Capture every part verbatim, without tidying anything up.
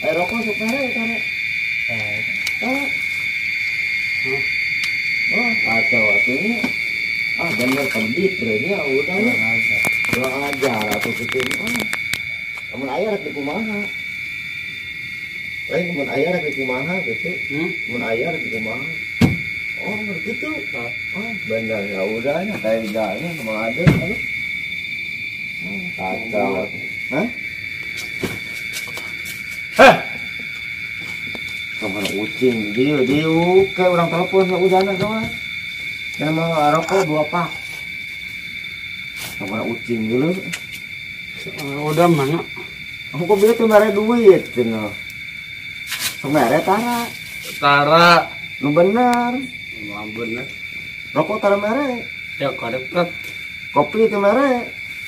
Eh rokok sok mere tara. Eh. Oh, kacau atunya. Ah, bener pendit berarti ya udah ya. Kurang ajar atau bikin ah. Kamu ayah rek di kumaha. Lain kamu ayah rek di kumaha gitu. Hmm? Kamu ayah rek di kumaha. Oh, begitu. Oh, bener ya udahnya kayak gaknya sama ada kan. Kacau. Hah? Heh. Kemana ucing dia dia kayak orang telepon ya udah anak doang. Yang mau rokok dua pak. Kemana ucing dulu? Udah mana? Aku kok bilang tuh mere duit, cina. Mere tara. Tara. Lu bener. Lu bener. Rokok tara mere. Ya kau dekat. Kopi itu mere.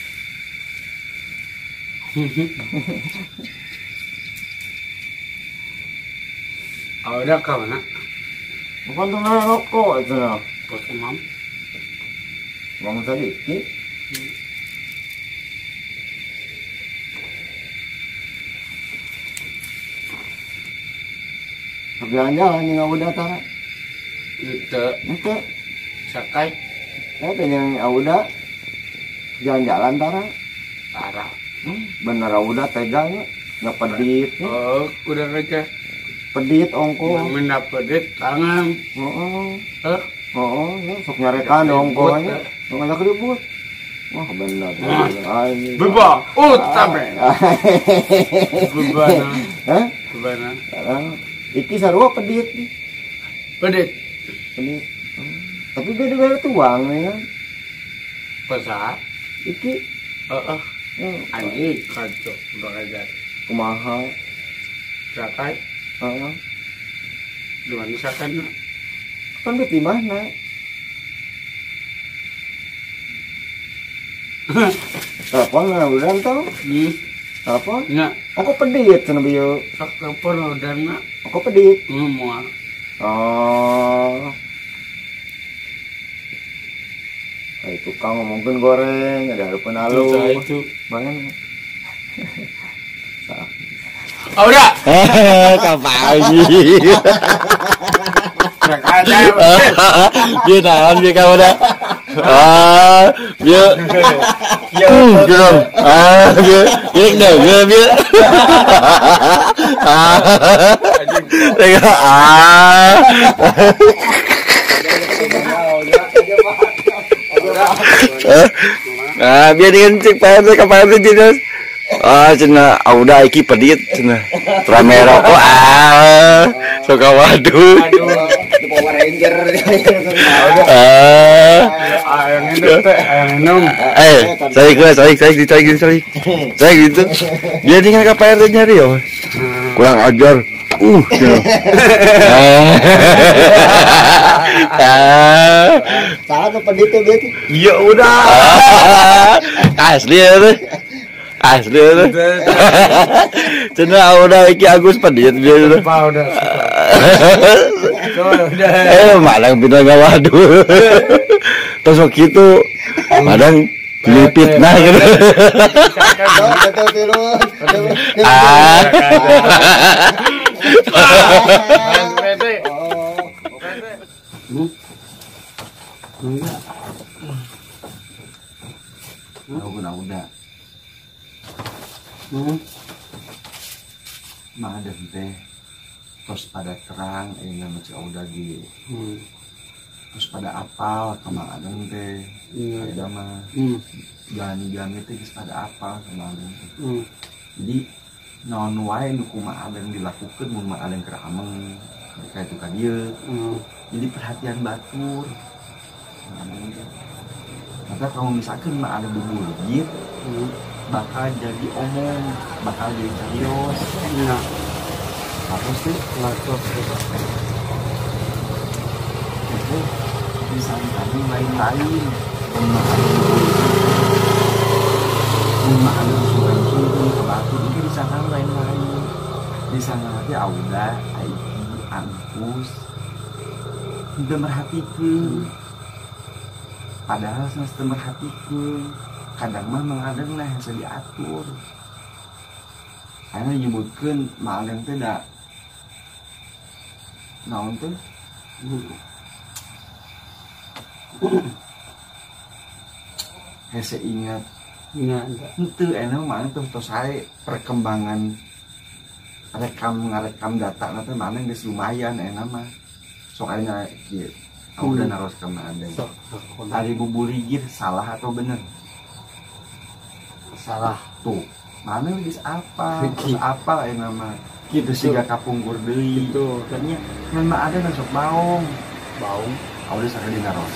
Oh, udah kau mana? Bukan tuh mere rokok, cina. Kau imam. Ngomong sedikit. Jalan-jalan yang udah tara. Itu. Itu. Sakai. Ya yang udah jalan-jalan tara. Tara. Hmm, bener udah teganya. Nggak pedit. Oh, udah aja. Pedit ongko. Minta pedit tangan. Oh, Eh. oh, ya sok nyarekan ongkonya. Ngajak ribut. Wah bener. Beba. Oh, tabe. Bebana. Hah? Bebana. Iki sarua pedit. Pedit. Pedit. Hmm. Tapi beda-beda tuang ya. Pasar. Iki. Heeh. Anjing kacau udah aja. Kumaha. Sakai. Heeh. Di mana sakainya? Kan di mana? Telepon lah udah tau. Hmm. Telepon? Nya. Aku pedit cenah bieu. Sak telepon udah nak. Aku pedit. Hmm, moal. Oh. Kayak tukang ngomongin goreng, ada harapan halus. Itu. Mana? Oh, udah. Eh, kapagi. Sakanya. Dia naon dia kamu dah. Ah, dia. Ya, belum. Ah, dia. Ini dah, dia dia. Ah. Ah. Ah, biar dia cek payah tu kapal tu jelas. Ah, cina, udah iki pedit cina. Tramera kok ah. Suka waduh. Power Ranger. Ah. Ayam itu teh, ayam minum. Eh, saya gue, saya saya saya gitu, saya. Saya gitu. Dia tinggal kapal tu nyari ya. Kurang ajar. Uh. Salah tuh pedit tuh gitu. Ya udah. Asli tuh. Asli tuh. Cina udah iki Agus pedit dia tuh. Apa udah. Udah. Eh, malang pindah waduh. Terus gitu. Madang lipit nah gitu. Ah. Udah, udah. Hmm. Mah ada teh. Terus pada terang ini masih udah di. Hmm. Terus pada apal kemarin teh. Ada mah. Hmm. Gani-gani teh pada apal kemarin. Hmm. Jadi non wae nu kumaha yang dilakukan mun mah alen kerameng kayak itu ka dieu. Hmm. Jadi perhatian batur. Maka kalau misalkan mah ada bumbu legit, hmm. bakal jadi omong, bakal jadi serius. Nah, apa sih? laptop itu disangkanya lain-lain. Rumah ada suran-suran ke batu itu disangka lain-lain. Disangka lagi Auda, Aiki, Angkus, tidak merhatikan. Padahal semesta merhatikan. Kadang mah mengadeng lah yang diatur. Karena nyebutkan maling teh da naon teh hese ingat ingat itu enak maling tuh terus saya perkembangan rekam ngarekam data nanti maling geus lumayan enak mah soalnya gitu aku udah naros ke maling hari bubuligir salah atau bener salah tuh mana geus apa terus apa enak mah gitu sih gak kapungkur deui itu katanya memang ada masuk baung bau aku udah sakit di naros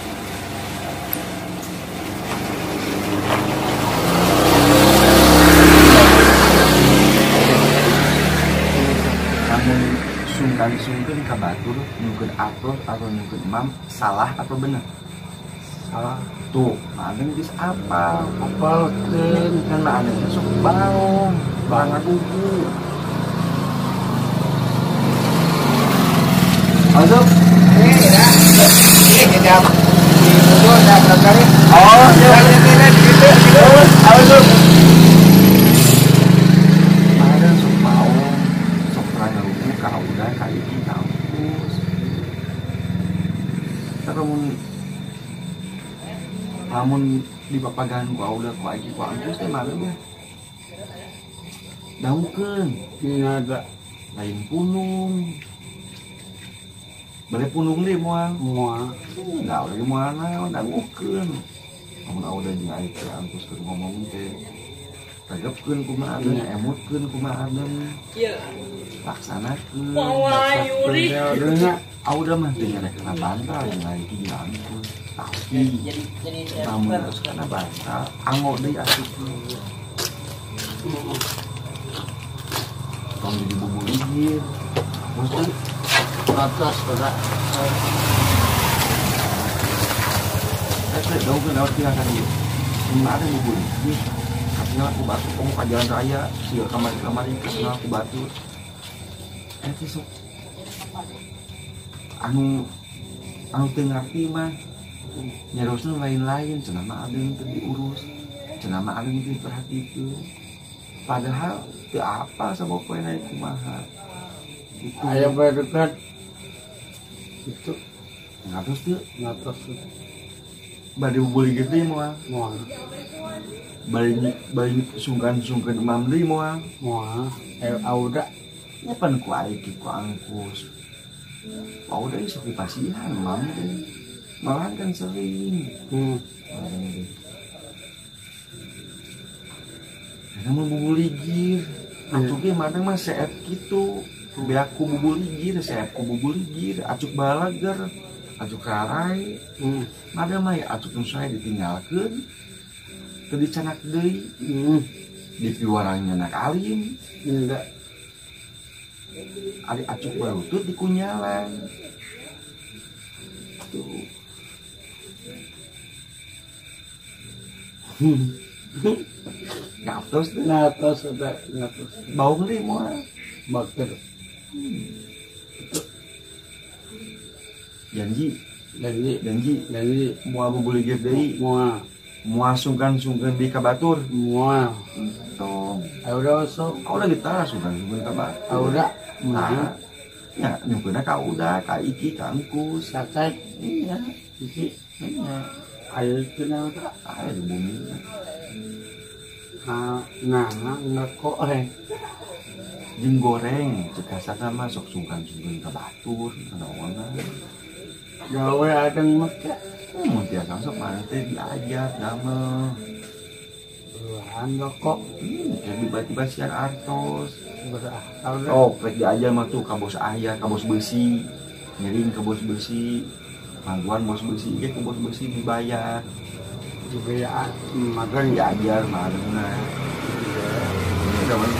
sungkan-sungkan ke batur nyungkeun atos atau nyungkeun imam salah atau bener salah tuh mana geus apa apa kan kan ada masuk baung banget buku masuk eh ya ini kedap itu udah kali oh ya tidak gitu gitu masuk ada sok baung sok rada buku kau udah kayak di kampus terus namun di papagan ku udah ku aji ku kampus teh malam ya daungkeun ini ada lain punung balik punung deh moal semua nggak lagi moal naon daungkeun namun udah jeung aing ke kampus keur ngomong teh tegepkeun kumaha adem emutkeun kumaha adem laksanakeun yuri adanya udah mah teh rek kana bantal jeung aing di kampus tapi namun terus kana bantal anggo deui asukeun tong jadi bumbu ligir mesti atas pada saya tahu kan lewat kira tadi ini ada bumbu ligir katanya aku batu kamu ke jalan raya sih kamar kamar ini katanya aku batu eh besok anu anu teu ngarti mah nyarosna lain-lain cenah mah ada yang teu diurus cenah mah ada yang diperhatikeun padahal teu apa sama poe naik kumaha itu ayah bayar dekat itu ngatos teu ngatos bade bubuli gede moal moal balik balik sungkan-sungkan imam deui moal moal eh auda nyapan ku aing ku angkus auda ieu sok dipasihan imam teh malahan kan sering hmm malahan teh namun bubul ligir acuk ge madang mah seep kitu beaku bubul ligir seep ku bubul ligir acuk balager acuk rarai hmm madang mah acuk nu sae ditinggalkeun teu dicanak deui hmm di piwarangnya nak alim enggak ari acuk balutut di kunyalan tuh ngatos deh ngatos ada ngatos baung deh moal bakter janji jadi janji jadi moal bubul ligir deui moal moal sungkan-sungkan di kabatur moal tong auda masuk kau udah kita sungkan-sungkan kabatur auda nah ya nyumpuna ka udah ka iki ka angkus sakai iya iki iya ayo kena auda ada di bumi nah nah nggak kok eh jeung goreng cekasana mah sok sungkan-sungkan kabatur naonna gawe ada make mun tiasa sok mah teh diajar damel bulan nggak kok hmm, kayak tiba-tiba siar artos berah auda oh rek diajar mah tuh ka bos ayah ka bos besi ngiring ke bos besi mangguan bos besi ge ke bos besi dibayar juga ya makan diajar maruna udah mana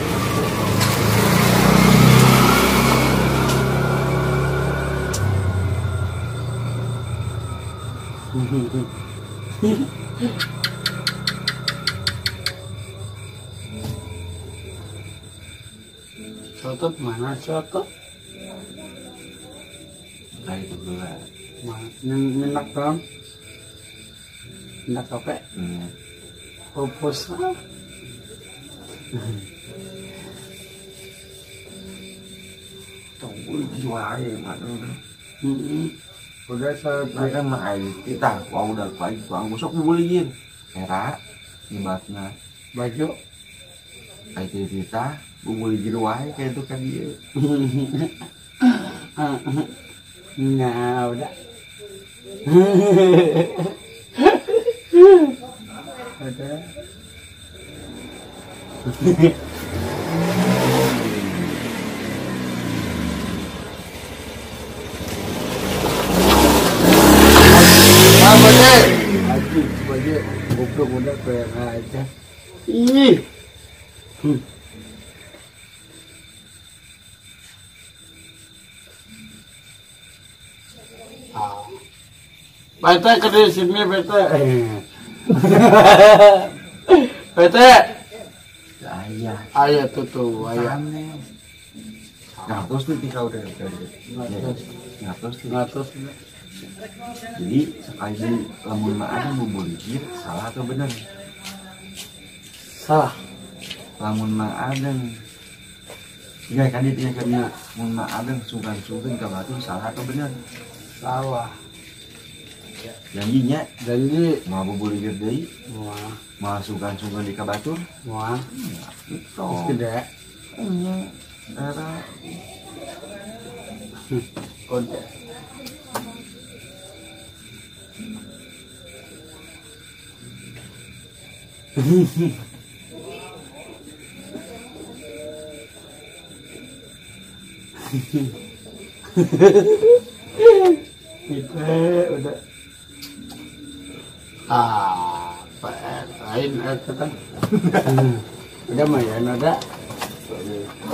sotot mana sotot nah itu gula mana minyak dong minyak apa hmm. pupus Buli wae mana. Heeh. Udah Nah kan mah air kita wau udah kuai tuang gosok bubuligir. Era ibatna baju. air kita bubuligir wae kayak itu kan dia. Nah, udah. Ada. Apa deh? Aji, baju goblok udah kayak aja. Ih. Hmm. Ah. Bete ke di sini bete. Bete. Ayah. Ayah tuh tuh ayah. Ngatos tuh tika udah udah. Ngatos tuh. Ngatos. Jadi sekali lamun mah ada bubuligir salah atau bener? Salah. Lamun mah ada. Ya kan dia kan dia mun mah ada sungkan-sungkan ka batu salah atau bener? Salah. Janjinya Janji. mau bubuligir deui, Wah. mau sungkan-sungkan di kabatur. Wah. Itu. Terus gede. Nya era Kode. Itu udah ah lain itu kan udah mah ya ada